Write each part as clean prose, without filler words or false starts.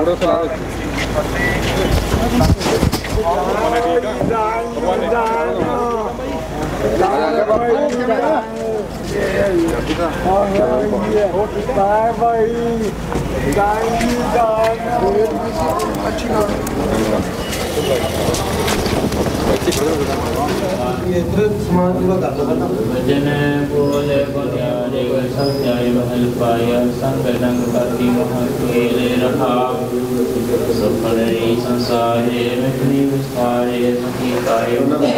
भजन बोले बलियारे सत्याय बहल पाया संग रंग पति महकेले रहा सफल संसारे मिथुनी विस्तारे सखी काय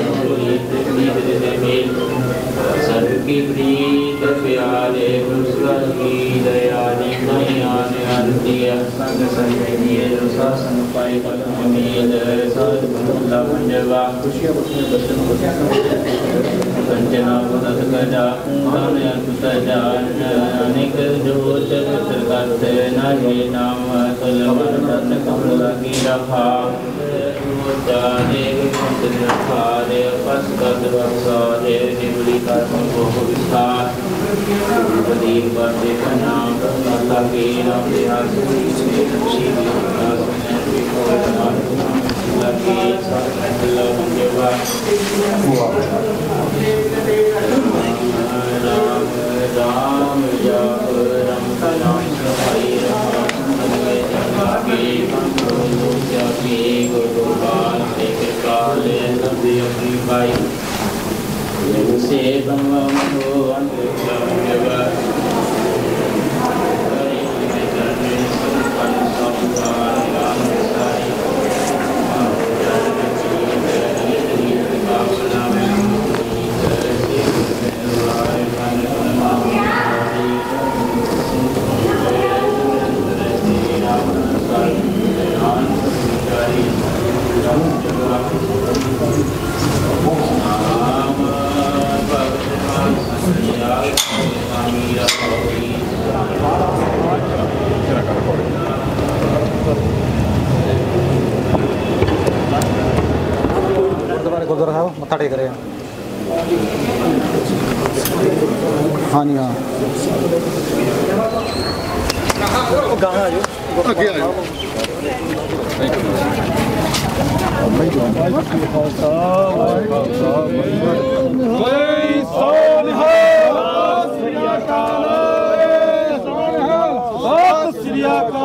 सर्व की प्रीत प्यारे पुष्कर की दयाले नयाने आरती संग संगी शासन पाई पद्मील साध भला पंजवा खुशियां कंचना पदत गजा दान अद्भुत जान अनेक जोत मित्र करते नाहे नाम तुल मन तन कमल की रखा जाने मंत्र रखा रे पस कद बक्सा रे निबली का संभोग विस्तार प्रदीप बंदे नाम माता के नाम देहास खुशी लगे साला पंजवा राम राम जप राम नाम सहाय के बंधु जाके गोपाल के काले नदी अपनी पाई से ब्रह्म अंतर्जवा गुरुद्वारा साहब मत्था टेक रहे हैं। हाँ जी हाँ श्री अकाल